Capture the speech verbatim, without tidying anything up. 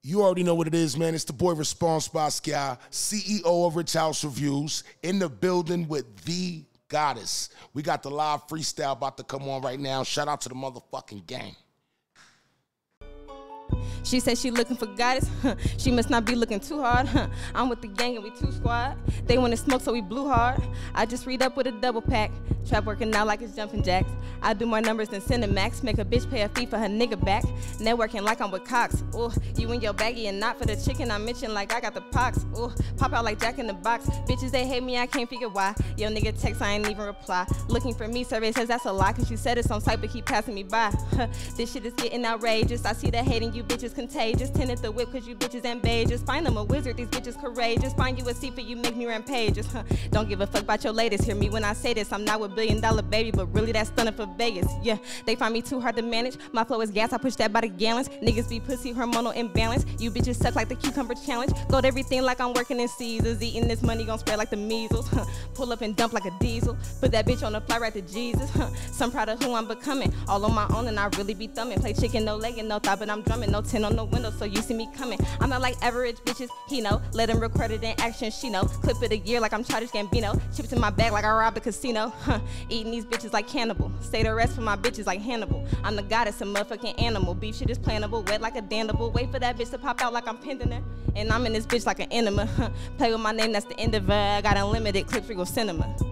You already know what it is, man. It's the boy Response by Sky, C E O of Rich House Reviews, in the building with the goddess. We got the live freestyle about to come on right now. Shout out to the motherfucking gang. She said she looking for goddess, huh. She must not be looking too hard, huh. I'm with the gang and we two squad. They wanna smoke so we blew hard. I just read up with a double pack. Trap working out like it's jumping jacks. I do more numbers than Cinemax. Make a bitch pay a fee for her nigga back. Networking like I'm with Cox. Ooh, you in your baggie and not for the chicken I mentioned like I got the pox. Ooh, pop out like Jack in the Box. Bitches, they hate me, I can't figure why. Yo nigga text, I ain't even reply. Looking for me, survey says that's a lie. Cause you said it's on site but keep passing me by. This shit is getting outrageous. I see the hating, you bitches contagious. Tinted the whip cause you bitches ambitious. Find them a wizard, these bitches courageous. Find you a seat for you, make me rampageous. Huh. Don't give a fuck about your latest. Hear me when I say this, I'm not with billion dollar baby, but really that's stunning for Vegas. Yeah, they find me too hard to manage. My flow is gas, I push that by the gallons. Niggas be pussy, hormonal imbalance. You bitches suck like the cucumber challenge. Gold everything like I'm working in Caesars. Eating this money gon' spread like the measles. Huh. Pull up and dump like a diesel. Put that bitch on the fly right to Jesus. Huh. So I'm proud of who I'm becoming. All on my own and I really be thumbing. Play chicken, no leg and no thigh, but I'm drumming. No tin on the window, so you see me coming. I'm not like average bitches, he know. Let him record it in action, she know. Clip it a year like I'm Childish Gambino. Chips in my bag like I robbed a casino. Huh. Eating these bitches like cannibal. Say the rest for my bitches like Hannibal. I'm the goddess, a motherfucking animal. Beef shit is plannable, wet like a dandable. Wait for that bitch to pop out like I'm pending her. And I'm in this bitch like an enema. Huh. Play with my name, that's the end of her. I got unlimited clips, we go cinema.